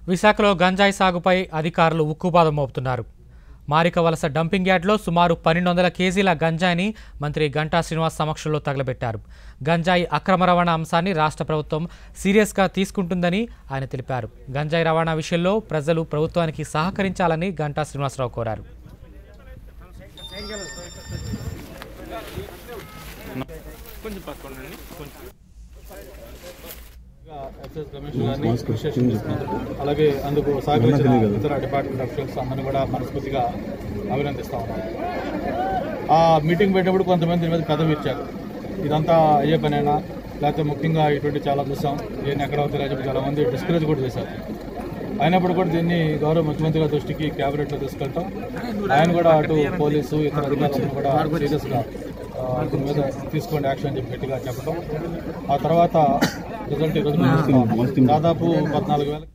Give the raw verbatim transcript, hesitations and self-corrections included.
విశాఖలో గంజాయి సాగుపై అధికారులు ఉక్కుపాదం మోపుతున్నారు. మారికవలస డంపింగ్ యార్డ్లో సుమారు పన్నెండు వందల కేజీల గంజాయిని మంత్రి గంటా శ్రీనివాస్ సమక్షంలో తగలబెట్టారు. గంజాయి అక్రమ రవాణా అంశాన్ని రాష్ట్ర ప్రభుత్వం సీరియస్గా తీసుకుంటుందని ఆయన తెలిపారు. గంజాయి రవాణా విషయంలో ప్రజలు ప్రభుత్వానికి సహకరించాలని గంటా శ్రీనివాసరావు కోరారు. ఎక్సైజ్ కమిషనర్ అలాగే అందుకు సహకరించిన ఇతర డిపార్ట్మెంట్ అఫీషియల్స్ అందరినీ కూడా మనస్ఫూర్తిగా అభినందిస్తా ఉన్నాను. ఆ మీటింగ్ పెట్టినప్పుడు కొంతమంది దీని మీద కథ ఇచ్చారు. ఇదంతా అయ్యే పనైనా లేకపోతే ముఖ్యంగా ఇటువంటి చాలా చూసాం. దీన్ని ఎక్కడ అవుతారో చెప్పి చాలా మంది డిస్కరేజ్ కూడా చేశారు. అయినప్పుడు కూడా దీన్ని గౌరవ ముఖ్యమంత్రి గారి దృష్టికి క్యాబినెట్లో తీసుకెళ్తాం. ఆయన కూడా అటు పోలీసు ఇతర అధికారులను కూడా సీరియస్గా దీని మీద తీసుకోండి యాక్షన్ అని చెప్పి గట్టిగా చెప్పడం. ఆ తర్వాత రిజల్ట్ ఈరోజు దాదాపు పద్నాలుగు వేల